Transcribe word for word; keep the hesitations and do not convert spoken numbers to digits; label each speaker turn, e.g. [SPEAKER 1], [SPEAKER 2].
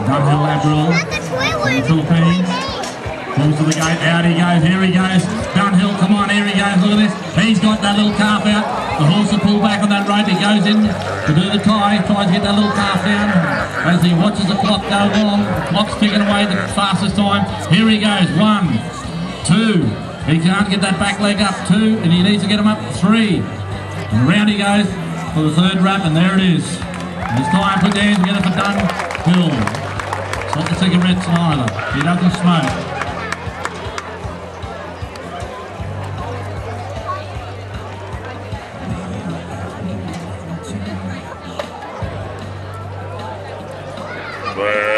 [SPEAKER 1] Dunhill Admiral from the Philippines. Pulls to the gate, out he goes, here he goes. Dunhill, come on, here he goes, look at this. He's got that little calf out. The horse will pull back on that rope. He goes in to do the tie, tries to get that little calf down. As he watches the clock go along, the clock's ticking away the fastest time. Here he goes, one, two. He can't get that back leg up, two, and he needs to get him up, three. And round he goes for the third wrap, and there it is. And it's time, put your hands together for Dunhill. It's not the cigarettes either. He doesn't smoke.
[SPEAKER 2] Well.